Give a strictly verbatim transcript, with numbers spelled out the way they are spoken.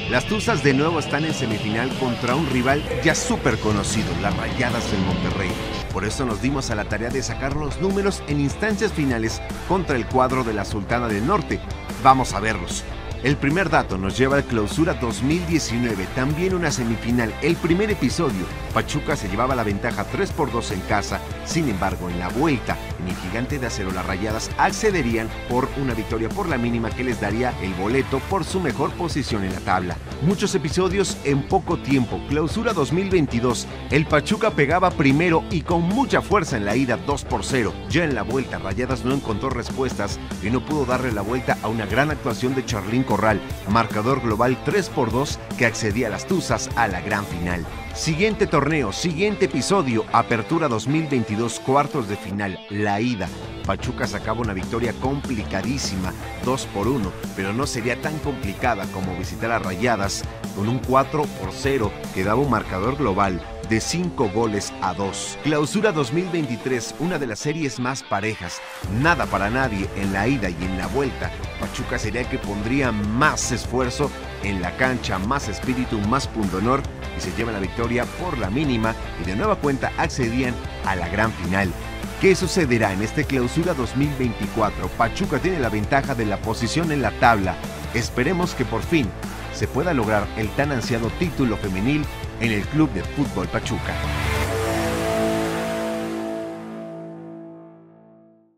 Las Tuzas de nuevo están en semifinal contra un rival ya súper conocido, las Rayadas del Monterrey. Por eso nos dimos a la tarea de sacar los números en instancias finales contra el cuadro de la Sultana del Norte. Vamos a verlos. El primer dato nos lleva al Clausura dos mil diecinueve, también una semifinal. El primer episodio, Pachuca se llevaba la ventaja tres por dos en casa. Sin embargo, en la vuelta, en el Gigante de Acero, las Rayadas accederían por una victoria por la mínima que les daría el boleto por su mejor posición en la tabla. Muchos episodios en poco tiempo. Clausura dos mil veintidós, el Pachuca pegaba primero y con mucha fuerza en la ida dos por cero. Ya en la vuelta, Rayadas no encontró respuestas y no pudo darle la vuelta a una gran actuación de Charlín Corral, marcador global tres por dos que accedía a las Tuzas a la gran final. Siguiente torneo, siguiente episodio, Apertura dos mil veintidós, cuartos de final, la ida. Pachuca sacaba una victoria complicadísima, dos por uno, pero no sería tan complicada como visitar a Rayadas con un cuatro por cero que daba un marcador global de cinco goles a dos. Clausura dos mil veintitrés, una de las series más parejas. Nada para nadie en la ida y en la vuelta. Pachuca sería el que pondría más esfuerzo en la cancha, más espíritu, más pundonor y se lleva la victoria por la mínima y de nueva cuenta accedían a la gran final. ¿Qué sucederá en este Clausura dos mil veinticuatro? Pachuca tiene la ventaja de la posición en la tabla. Esperemos que por fin se pueda lograr el tan ansiado título femenil en el Club de Fútbol Pachuca.